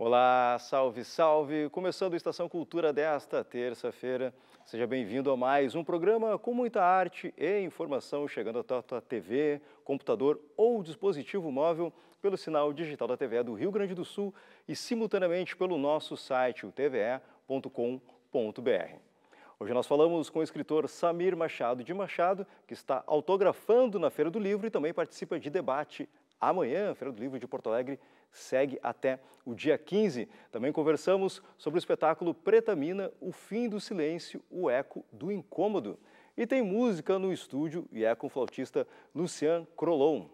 Olá, salve, salve! Começando a Estação Cultura desta terça-feira. Seja bem-vindo a mais um programa com muita arte e informação chegando até a tua TV, computador ou dispositivo móvel pelo sinal digital da TVE do Rio Grande do Sul e simultaneamente pelo nosso site, o tve.com.br. Hoje nós falamos com o escritor Samir Machado de Machado, que está autografando na Feira do Livro e também participa de debate amanhã. A Feira do Livro de Porto Alegre segue até o dia 15. Também conversamos sobre o espetáculo Pretamina, o fim do silêncio, o eco do incômodo. E tem música no estúdio e é com o flautista Lucian Crolon.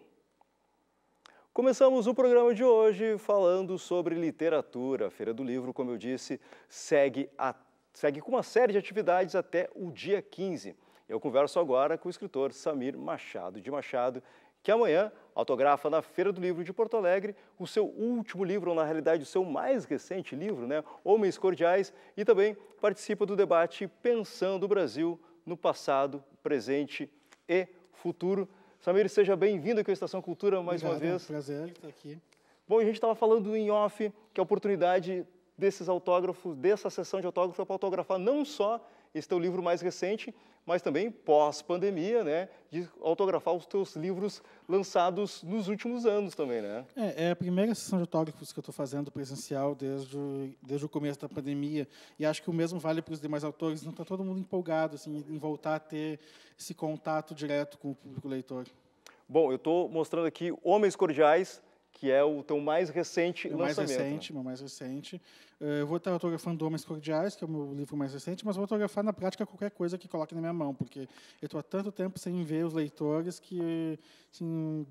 Começamos o programa de hoje falando sobre literatura. A Feira do Livro, como eu disse, segue com uma série de atividades até o dia 15. Eu converso agora com o escritor Samir Machado de Machado, que amanhã autografa na Feira do Livro de Porto Alegre o seu último livro, ou na realidade o seu mais recente livro, Homens Cordiais, e também participa do debate Pensando o Brasil no Passado, Presente e Futuro. Samir, seja bem-vindo aqui à Estação Cultura mais uma vez. É um prazer estar aqui. Bom, a gente estava falando em off que a oportunidade desses autógrafos, dessa sessão de autógrafos, é para autografar não só esse teu livro mais recente, mas também pós-pandemia, de autografar os teus livros lançados nos últimos anos também, É a primeira sessão de autógrafos que eu estou fazendo presencial desde o começo da pandemia, e acho que o mesmo vale para os demais autores. Não está todo mundo empolgado assim, em voltar a ter esse contato direto com o público leitor. Bom, eu estou mostrando aqui Homens Cordiais, que é o teu mais recente lançamento. Meu mais recente. Eu vou estar autografando Homens Cordiais, que é o meu livro mais recente, mas vou autografar na prática qualquer coisa que coloque na minha mão, porque eu estou há tanto tempo sem ver os leitores que, assim,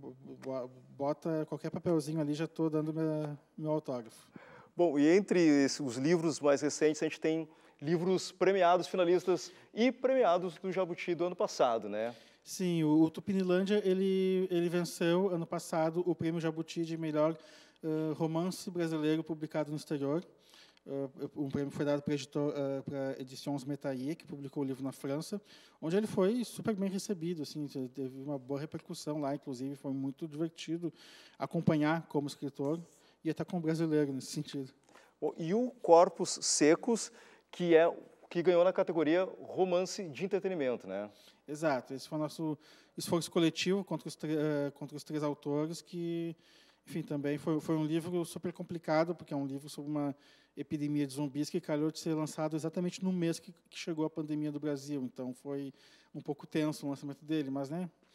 bota qualquer papelzinho ali, já estou dando meu autógrafo. Bom, e entre os livros mais recentes, a gente tem livros premiados, finalistas e premiados do Jabuti do ano passado, Sim, o Tupinilândia, ele venceu ano passado o Prêmio Jabuti de melhor romance brasileiro publicado no exterior. Um prêmio foi dado para a Editions Métayer, que publicou o livro na França, onde ele foi super bem recebido, assim, teve uma boa repercussão lá, inclusive foi muito divertido acompanhar como escritor e até como brasileiro nesse sentido. Bom, e o Corpos Secos, que ganhou na categoria romance de entretenimento, Exato, esse foi o nosso esforço coletivo contra os três autores, que, enfim, também foi um livro super complicado, porque é um livro sobre uma epidemia de zumbis que calhou de ser lançado exatamente no mês que chegou a pandemia do Brasil. Então, foi um pouco tenso o lançamento dele, mas,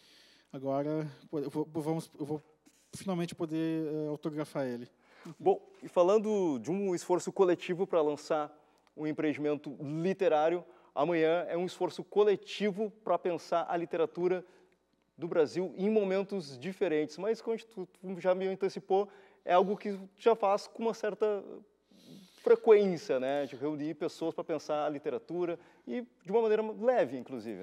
agora eu vou finalmente poder autografar ele. Bom, e falando de um esforço coletivo para lançar um empreendimento literário, amanhã é um esforço coletivo para pensar a literatura do Brasil em momentos diferentes. Mas, como tu já me antecipou, é algo que já faz com uma certa frequência, de reunir pessoas para pensar a literatura e de uma maneira leve, inclusive,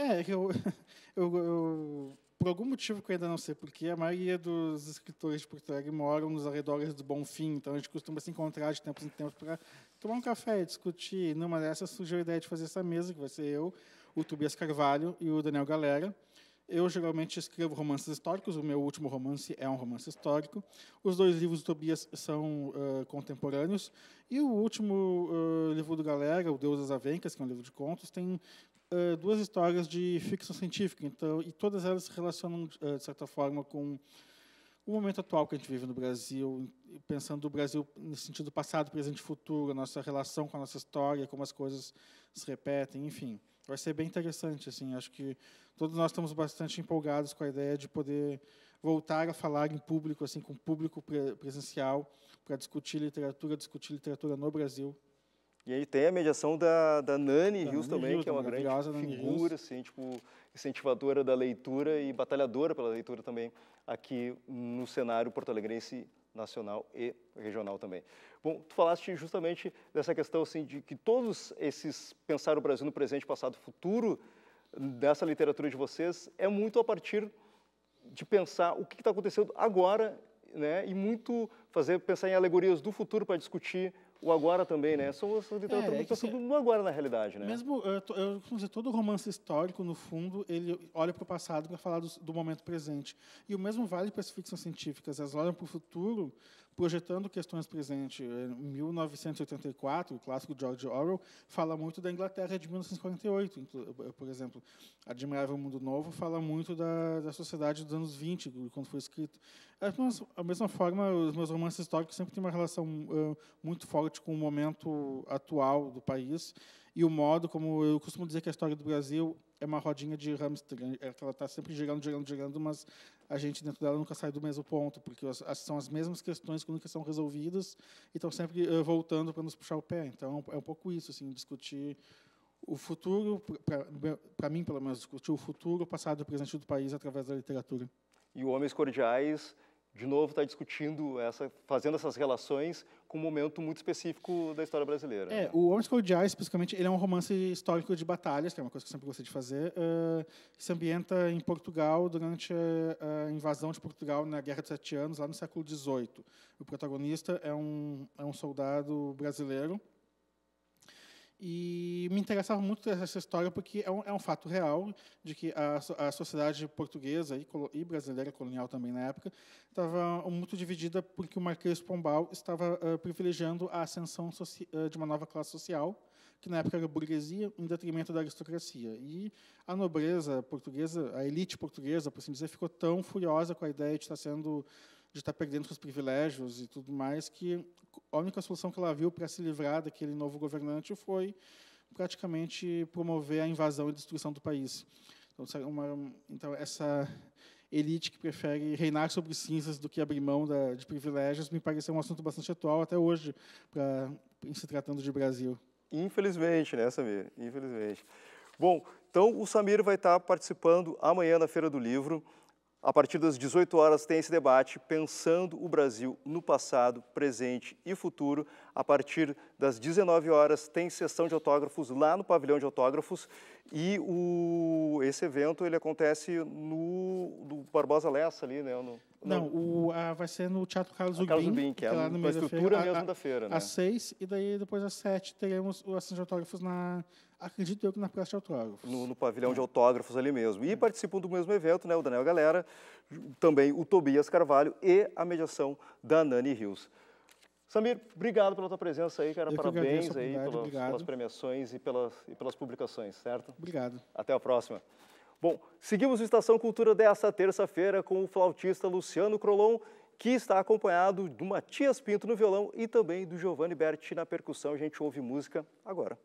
por algum motivo que eu ainda não sei porquê, a maioria dos escritores de Porto Alegre moram nos arredores do Bonfim, então a gente costuma se encontrar de tempos em tempos para tomar um café e discutir. Numa dessas surgiu a ideia de fazer essa mesa, que vai ser eu, o Tobias Carvalho e o Daniel Galera. Eu geralmente escrevo romances históricos, o meu último romance é um romance histórico. Os dois livros do Tobias são contemporâneos. E o último livro do Galera, O Deus das Avencas, que é um livro de contos, tem duas histórias de ficção científica, e todas elas se relacionam, de certa forma, com o momento atual que a gente vive no Brasil, pensando o Brasil no sentido passado, presente e futuro, a nossa relação com a nossa história, como as coisas se repetem, enfim. Vai ser bem interessante, assim, acho que todos nós estamos bastante empolgados com a ideia de poder voltar a falar em público, assim, com público presencial, para discutir literatura no Brasil. E aí tem a mediação da Nani Rios também, que é uma grande figura, assim, incentivadora da leitura e batalhadora pela leitura também aqui no cenário porto-alegrense, nacional e regional também. Bom, tu falaste justamente dessa questão assim, de que todos esses pensar o Brasil no presente, passado, futuro dessa literatura de vocês é muito a partir de pensar o que está acontecendo agora, e muito pensar em alegorias do futuro para discutir o agora também, São essa literatura muito pensando no agora, na realidade, Mesmo, eu costumo dizer, todo romance histórico, no fundo, ele olha para o passado para falar do momento presente. E o mesmo vale para as ficções científicas. Elas olham para o futuro projetando questões presentes. Em 1984, o clássico George Orwell fala muito da Inglaterra de 1948, por exemplo. Admirável Mundo Novo fala muito da sociedade dos anos 20, quando foi escrito. Da mesma forma, os meus romances históricos sempre têm uma relação muito forte com o momento atual do país e o modo, como eu costumo dizer que a história do Brasil é uma rodinha de hamster, ela está sempre girando, mas a gente dentro dela nunca sai do mesmo ponto, porque são as mesmas questões que nunca são resolvidas e estão sempre voltando para nos puxar o pé. Então, é um pouco isso, assim, discutir o futuro, para mim, pelo menos, discutir o futuro, o passado e o presente do país através da literatura. E o Homens Cordiais, de novo, está discutindo, fazendo essas relações com um momento muito específico da história brasileira. O Homens Cordiais, especificamente, ele é um romance histórico de batalhas, que é uma coisa que eu sempre gostei de fazer, que se ambienta em Portugal durante a invasão de Portugal na Guerra dos 7 Anos, lá no século XVIII. O protagonista é um soldado brasileiro. E me interessava muito essa história porque é um fato real de que a sociedade portuguesa e brasileira, colonial também na época, estava muito dividida porque o Marquês de Pombal estava privilegiando a ascensão de uma nova classe social, que na época era a burguesia, em detrimento da aristocracia. E a nobreza portuguesa, a elite portuguesa, por assim dizer, ficou tão furiosa com a ideia de estar perdendo seus privilégios e tudo mais, que a única solução que ela viu para se livrar daquele novo governante foi praticamente promover a invasão e destruição do país. Então essa elite que prefere reinar sobre cinzas do que abrir mão de privilégios me pareceu um assunto bastante atual até hoje, em se tratando de Brasil. Infelizmente, né, Samir? Infelizmente. Bom, então o Samir vai estar participando amanhã na Feira do Livro. A partir das 18 horas tem esse debate, pensando o Brasil no passado, presente e futuro. A partir das 19 horas tem sessão de autógrafos lá no pavilhão de autógrafos. E esse evento ele acontece no Barbosa Lessa, ali, né? Vai ser no Teatro Carlos Urbim, que é lá no a estrutura mesmo da feira. Né? Às 6 e daí depois às 7 teremos a sessão de autógrafos acredito eu que na Praça de Autógrafos. No pavilhão de autógrafos ali mesmo. E participam do mesmo evento, né, o Daniel Galera, também o Tobias Carvalho e a mediação da Nani Rios. Samir, obrigado pela tua presença aí, cara. Parabéns aí pelas premiações e pelas publicações, certo? Obrigado. Até a próxima. Bom, seguimos o Estação Cultura desta terça-feira com o flautista Luciano Crolon, que está acompanhado do Matias Pinto no violão e também do Giovanni Berti na percussão. A gente ouve música agora.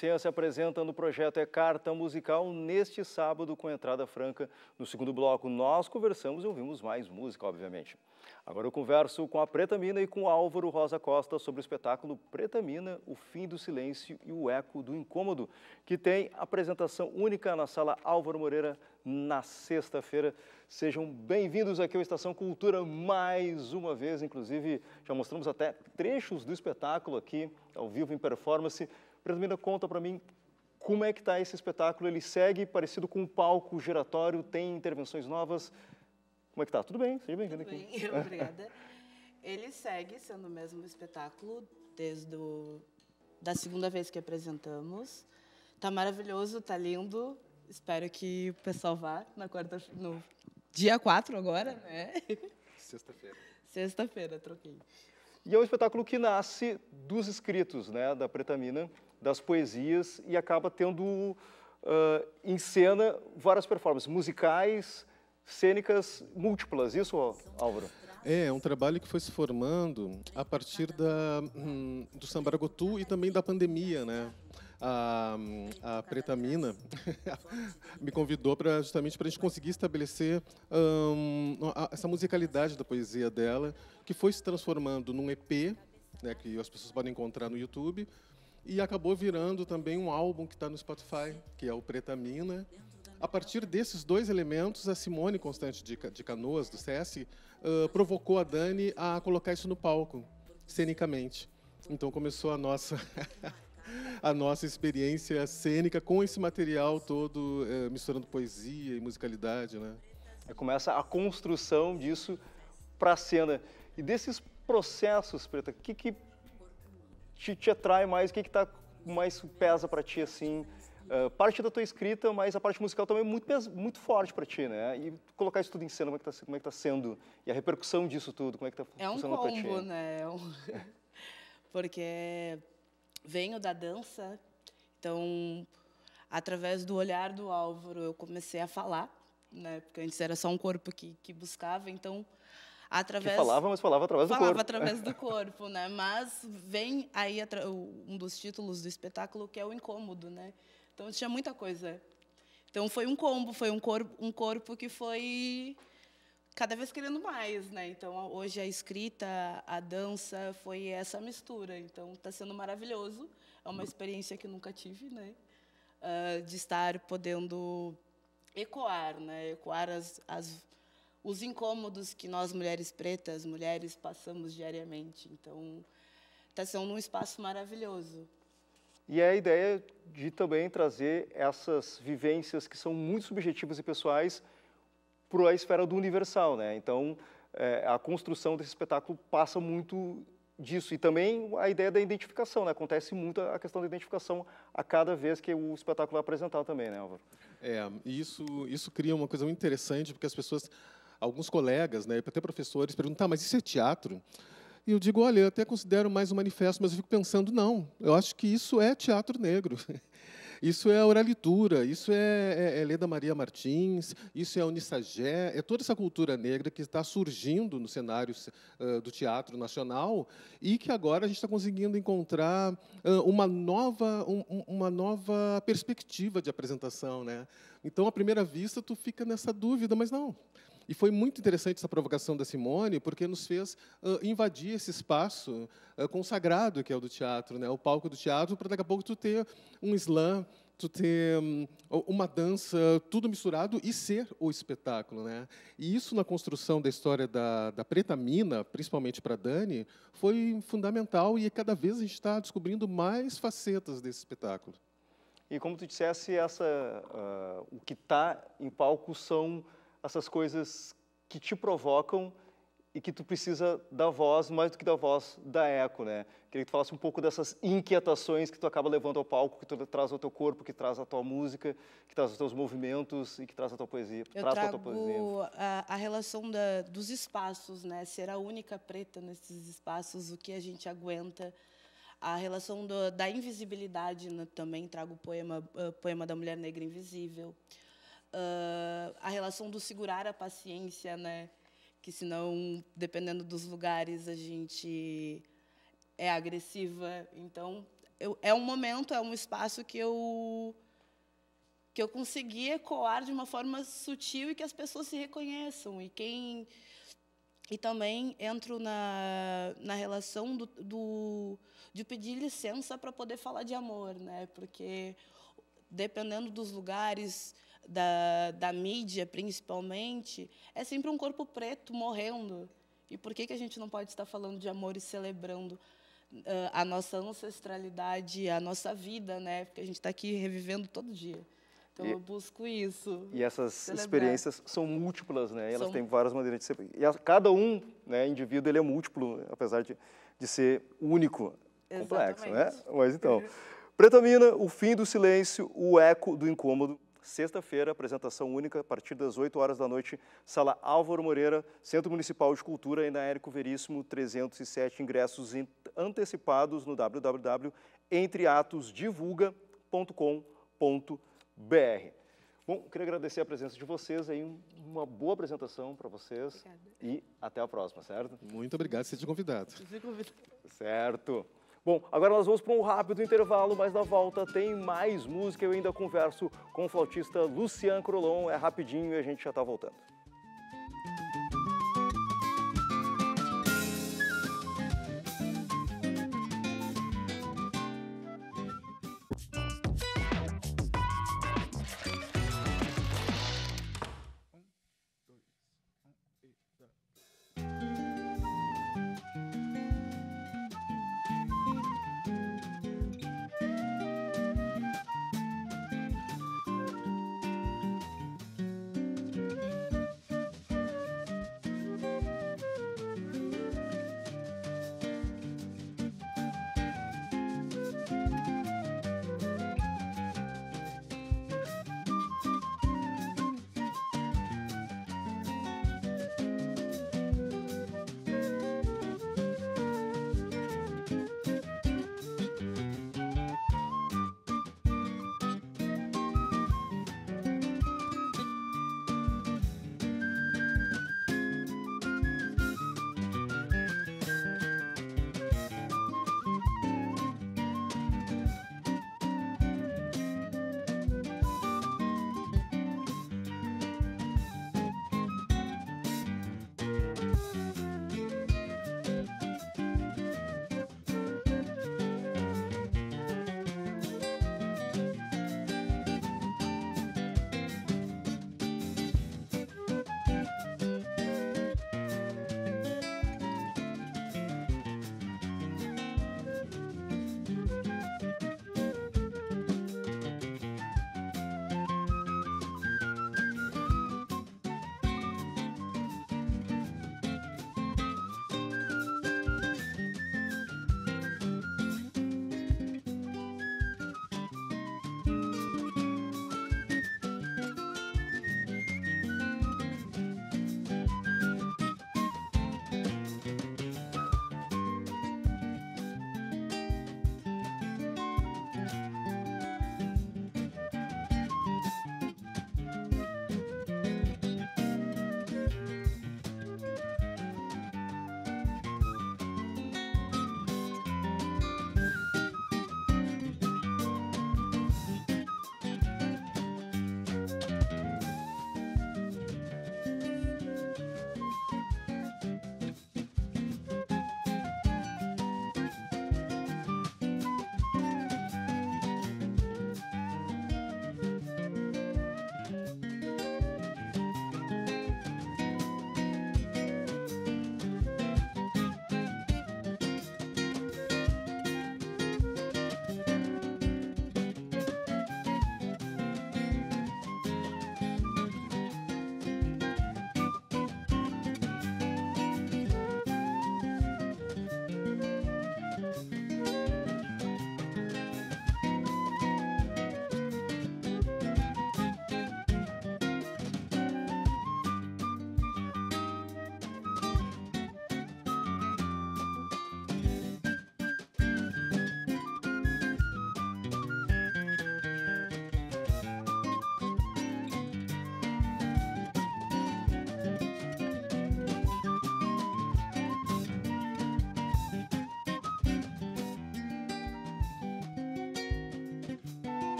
Licença apresenta no projeto É Carta Musical neste sábado com entrada franca. No segundo bloco nós conversamos e ouvimos mais música, obviamente. Agora eu converso com a Preta Mina e com o Álvaro Rosa Costa sobre o espetáculo Preta Mina, o fim do silêncio e o eco do incômodo, que tem apresentação única na Sala Álvaro Moreira na sexta-feira. Sejam bem-vindos aqui ao Estação Cultura mais uma vez, inclusive já mostramos até trechos do espetáculo aqui, ao vivo em performance. Preta Mina, conta para mim como é que está esse espetáculo, ele segue parecido com um palco giratório, tem intervenções novas. Como é que tá? Tudo bem, seja bem-vindo aqui. Bem, obrigada. Ele segue sendo o mesmo espetáculo desde da segunda vez que apresentamos. Tá maravilhoso, tá lindo. Espero que o pessoal vá no dia 4 agora, né? Sexta-feira. Sexta-feira, troquei. E é um espetáculo que nasce dos escritos, né, da Preta Mina, das poesias, e acaba tendo em cena várias performances musicais, cênicas múltiplas, isso, Álvaro? É um trabalho que foi se formando a partir do Sambaragotu e também da pandemia, né? A Preta Mina me convidou justamente para a gente conseguir estabelecer essa musicalidade da poesia dela, que foi se transformando num EP, né, que as pessoas podem encontrar no YouTube, e acabou virando também um álbum que está no Spotify, que é o Preta Mina. A partir desses dois elementos, a Simone Constante de Canoas, do SESC, provocou a Dani a colocar isso no palco, cenicamente. Então começou a nossa experiência cênica com esse material todo, misturando poesia e musicalidade, né? Começa a construção disso para a cena. E desses processos, Preta, o que te atrai mais, o que mais pesa para ti, assim? Parte da tua escrita, mas a parte musical também é muito forte para ti, né? E colocar isso tudo em cena, como é que tá sendo? E a repercussão disso tudo, como é que tá funcionando para ti? É um combo, né? Porque venho da dança, então, através do olhar do Álvaro, eu comecei a falar, né? Porque antes era só um corpo que buscava, então, através... Que falava, mas falava através do corpo. Falava através do corpo, né? Mas vem aí um dos títulos do espetáculo, que é o incômodo, né? Então, tinha muita coisa. Então, foi um combo, foi um corpo que foi cada vez querendo mais, né? Então, hoje a escrita, a dança, foi essa mistura. Então, está sendo maravilhoso. É uma experiência que nunca tive, né? De estar podendo ecoar, né? Ecoar os incômodos que nós, mulheres pretas, mulheres, passamos diariamente. Então, está sendo um espaço maravilhoso. E é a ideia de também trazer essas vivências que são muito subjetivas e pessoais para a esfera do universal, né? Então, a construção desse espetáculo passa muito disso. E também a ideia da identificação, né? Acontece muito a questão da identificação a cada vez que o espetáculo é apresentado também, né, Álvaro? Isso cria uma coisa muito interessante, porque as pessoas, alguns colegas, né, até professores, perguntam, mas isso é teatro? E eu digo, olha, eu até considero mais um manifesto, mas eu fico pensando, não, eu acho que isso é teatro negro. Isso é a oralitura, isso é Leda Maria Martins, isso é a Unissagé, é toda essa cultura negra que está surgindo no cenário do teatro nacional e que agora a gente está conseguindo encontrar uma nova perspectiva de apresentação, né? Então, à primeira vista, tu fica nessa dúvida, mas não. E foi muito interessante essa provocação da Simone, porque nos fez invadir esse espaço consagrado que é o do teatro, né? O palco do teatro, para daqui a pouco tu ter um slam, tu ter uma dança, tudo misturado e ser o espetáculo, né? E isso na construção da história da Preta Mina, principalmente para Dani, foi fundamental e cada vez a gente está descobrindo mais facetas desse espetáculo. E como tu dissesse, o que está em palco são essas coisas que te provocam e que tu precisa da voz, mais do que da voz, da eco, né? Queria que tu falasse um pouco dessas inquietações que tu acaba levando ao palco, que tu traz ao teu corpo, que traz a tua música, que traz os teus movimentos e que traz a tua poesia. Eu trago a relação dos espaços, né? Ser a única preta nesses espaços, o que a gente aguenta. A relação da invisibilidade, né? Também trago o poema da Mulher Negra Invisível. A relação do segurar a paciência, né? Que senão, dependendo dos lugares, a gente é agressiva. Então, é um momento, é um espaço que eu consegui ecoar de uma forma sutil e que as pessoas se reconheçam. E também entro na relação de pedir licença para poder falar de amor, né? Porque, dependendo dos lugares, da mídia, principalmente, é sempre um corpo preto morrendo. E por que a gente não pode estar falando de amor e celebrando a nossa ancestralidade, a nossa vida, né? Porque a gente está aqui revivendo todo dia. Então, eu busco isso. E essas celebrar. Experiências são múltiplas, né? Elas têm várias maneiras de ser. E cada um, né, indivíduo, ele é múltiplo, apesar de ser único, complexo, né? Mas então, Preta Mina, O Fim do Silêncio, O Eco do Incômodo. Sexta-feira, apresentação única, a partir das 8 horas da noite, Sala Álvaro Moreira, Centro Municipal de Cultura, e na Érico Veríssimo, 307 ingressos antecipados no www.entreatosdivulga.com.br. Bom, queria agradecer a presença de vocês, aí uma boa apresentação para vocês. Obrigada. E até a próxima, certo? Muito obrigado por ser convidado. Certo. Bom, agora nós vamos para um rápido intervalo, mas na volta tem mais música. Eu ainda converso com o flautista Lucian Crolon. É rapidinho e a gente já está voltando.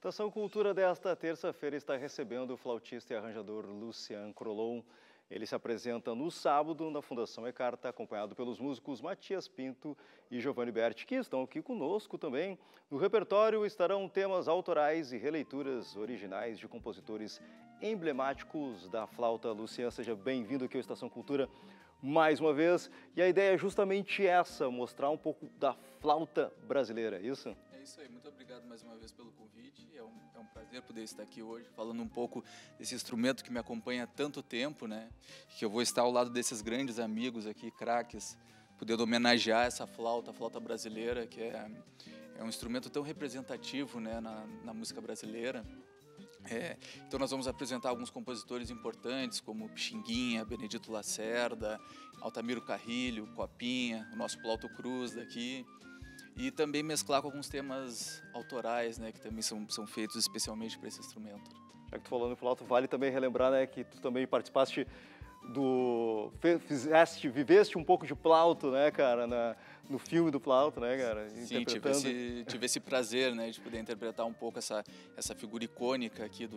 Estação Cultura desta terça-feira está recebendo o flautista e arranjador Lucian Crolon. Ele se apresenta no sábado na Fundação E-Carta, acompanhado pelos músicos Matias Pinto e Giovanni Berti, que estão aqui conosco também. No repertório estarão temas autorais e releituras originais de compositores emblemáticos da flauta. Lucian, seja bem-vindo aqui ao Estação Cultura mais uma vez. E a ideia é justamente essa, mostrar um pouco da flauta brasileira, é isso? É isso aí, muito obrigado mais uma vez pelo convite. É um prazer poder estar aqui hoje, falando um pouco desse instrumento que me acompanha há tanto tempo, né? Que eu vou estar ao lado desses grandes amigos aqui, craques, podendo homenagear essa flauta, a flauta brasileira, que é um instrumento tão representativo, né, na música brasileira. Então nós vamos apresentar alguns compositores importantes, como Pixinguinha, Benedito Lacerda, Altamiro Carrilho, Copinha, o nosso Plauto Cruz daqui. E também mesclar com alguns temas autorais, né, que também são feitos especialmente para esse instrumento. Já que tu falando em flauta, vale também relembrar, né, que tu também participaste viveste um pouco de Plauto, né, cara, no filme do Plauto, né, cara? Sim, tive esse prazer, né, de poder interpretar um pouco essa figura icônica aqui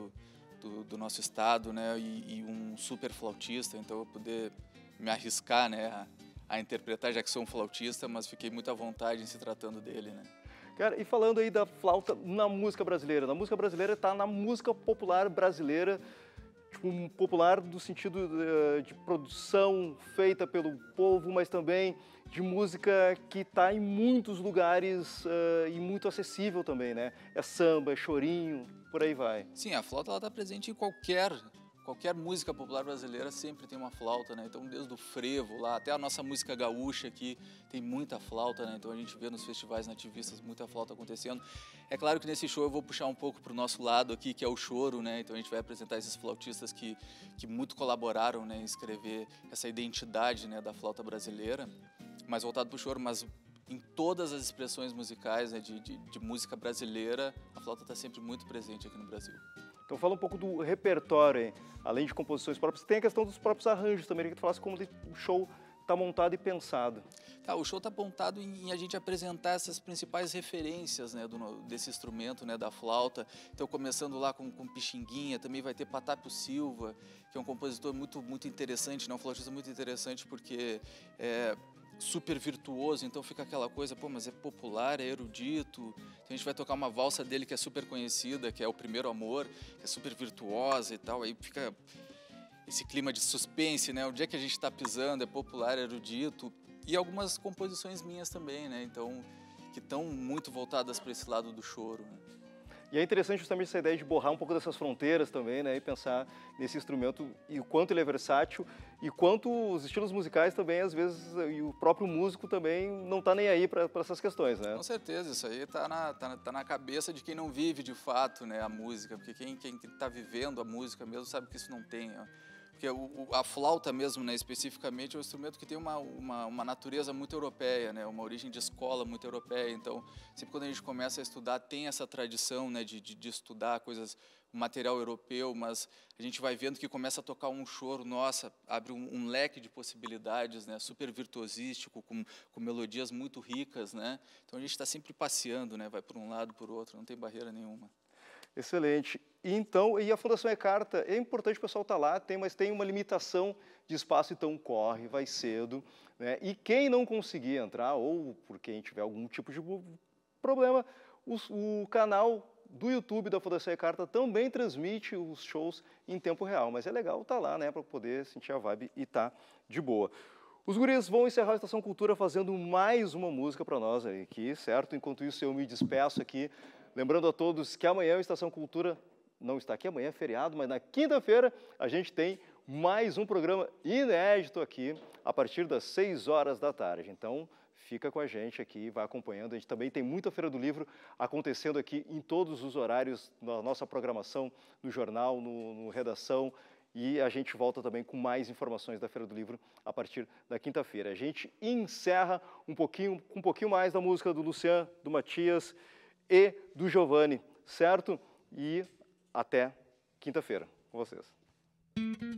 do nosso estado, né, e um super flautista, então eu poder me arriscar, né, a interpretar, já que sou um flautista, mas fiquei muito à vontade em se tratando dele, né. Cara, e falando aí da flauta na música brasileira está na música popular brasileira, tipo, popular do sentido de produção feita pelo povo, mas também de música que está em muitos lugares e muito acessível também, né? É samba, é chorinho, por aí vai. Sim, a flauta está presente em qualquer música popular brasileira, sempre tem uma flauta, né? Então, desde o frevo lá, até a nossa música gaúcha aqui, tem muita flauta, né? Então, a gente vê nos festivais nativistas muita flauta acontecendo. É claro que nesse show eu vou puxar um pouco para o nosso lado aqui, que é o choro, né? Então, a gente vai apresentar esses flautistas que muito colaboraram, né, em escrever essa identidade, né, da flauta brasileira, mais voltado para o choro, mas em todas as expressões musicais, né, de música brasileira, a flauta está sempre muito presente aqui no Brasil. Então fala um pouco do repertório, hein? Além de composições próprias, tem a questão dos próprios arranjos também, que tu falasse como o show está montado e pensado. Tá, o show está montado em a gente apresentar essas principais referências, né, desse instrumento, né, da flauta. Então, começando lá com Pixinguinha, também vai ter Patápio Silva, que é um compositor muito interessante, né, um flautista muito interessante, porque é super virtuoso, então fica aquela coisa, pô, mas é popular, é erudito. Então a gente vai tocar uma valsa dele que é super conhecida, que é O Primeiro Amor, que é super virtuosa e tal, aí fica esse clima de suspense, né? Onde é que a gente está pisando, é popular, é erudito. E algumas composições minhas também, né? Então, que estão muito voltadas para esse lado do choro, né? E é interessante justamente essa ideia de borrar um pouco dessas fronteiras também, né? E pensar nesse instrumento e o quanto ele é versátil e quanto os estilos musicais também, às vezes, e o próprio músico também não está nem aí para essas questões, né? Com certeza, isso aí tá na cabeça de quem não vive de fato, né, a música, porque quem está vivendo a música mesmo sabe que isso não tem, ó. Porque a flauta mesmo, né, especificamente, é um instrumento que tem uma natureza muito europeia, né, uma origem de escola muito europeia. Então, sempre quando a gente começa a estudar, tem essa tradição, né, de estudar coisas, material europeu, mas a gente vai vendo que começa a tocar um choro, nossa, abre um leque de possibilidades, né, super virtuosístico, com melodias muito ricas, né. Então, a gente está sempre passeando, né, vai por um lado, por outro, não tem barreira nenhuma. Excelente. Então, e a Fundação E-Carta, é importante o pessoal estar lá, mas tem uma limitação de espaço, então corre, vai cedo, né? E quem não conseguir entrar, ou por quem tiver algum tipo de problema, o canal do YouTube da Fundação E-Carta também transmite os shows em tempo real, mas é legal estar lá, né, para poder sentir a vibe e estar de boa. Os guris vão encerrar a Estação Cultura fazendo mais uma música para nós aqui, certo? Enquanto isso, eu me despeço aqui, lembrando a todos que amanhã a Estação Cultura não está aqui, amanhã é feriado, mas na quinta-feira a gente tem mais um programa inédito aqui, a partir das 6 horas da tarde. Então, fica com a gente aqui, vai acompanhando. A gente também tem muita Feira do Livro acontecendo aqui em todos os horários, na nossa programação, no jornal, no Redação. E a gente volta também com mais informações da Feira do Livro a partir da quinta-feira. A gente encerra com um pouquinho mais da música do Lucian, do Matias e do Giovanni, certo? E até quinta-feira com vocês.